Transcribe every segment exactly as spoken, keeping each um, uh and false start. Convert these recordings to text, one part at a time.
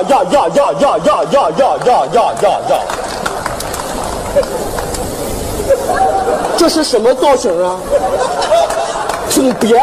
呀呀呀呀呀呀呀呀呀呀呀！这是什么造型啊？请别。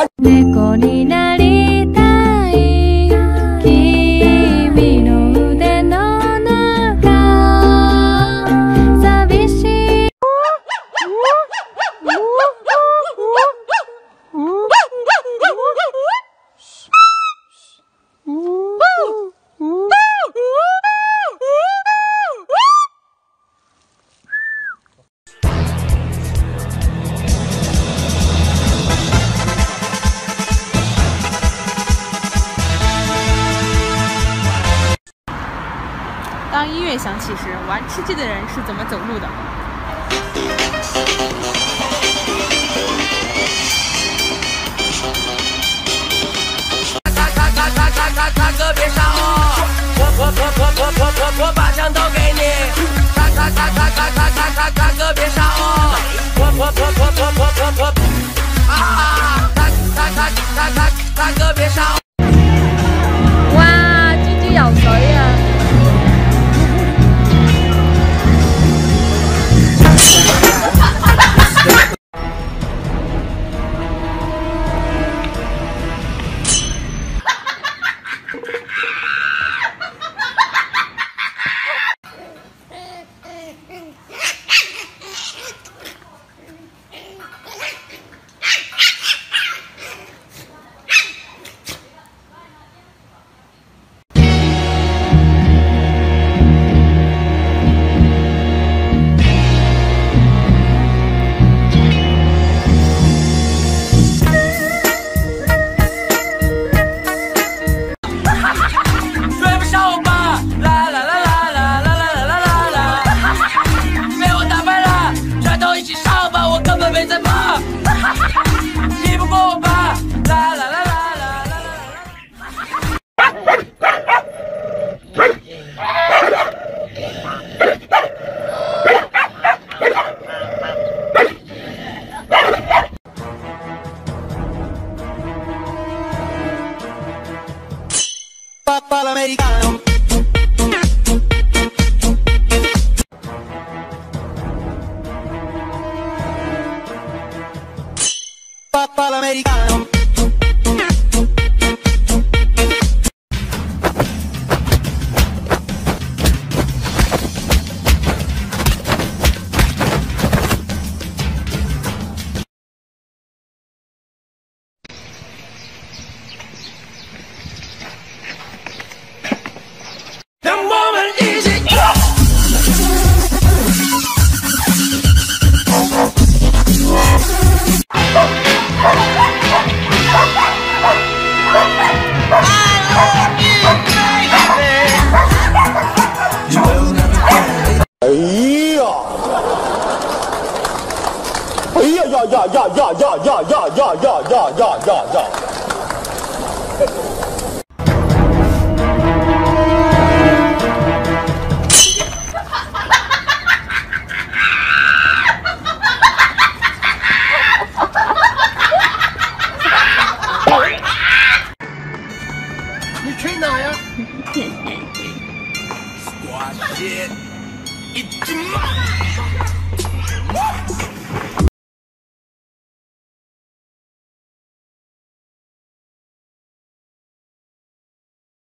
当音乐响起时，玩吃鸡的人是怎么走路的？ 卡卡卡卡卡卡卡哥别杀我！我我我我我我我我把枪都给你！卡卡卡卡卡卡卡卡卡哥别杀我！我我我我我我我我啊！卡卡卡卡卡卡哥别杀我！ 哇，豬豬游水啊！ Americano. Papà l'americano. 呀呀呀呀呀呀呀呀呀呀呀呀呀！ 你去哪呀？我先一只马。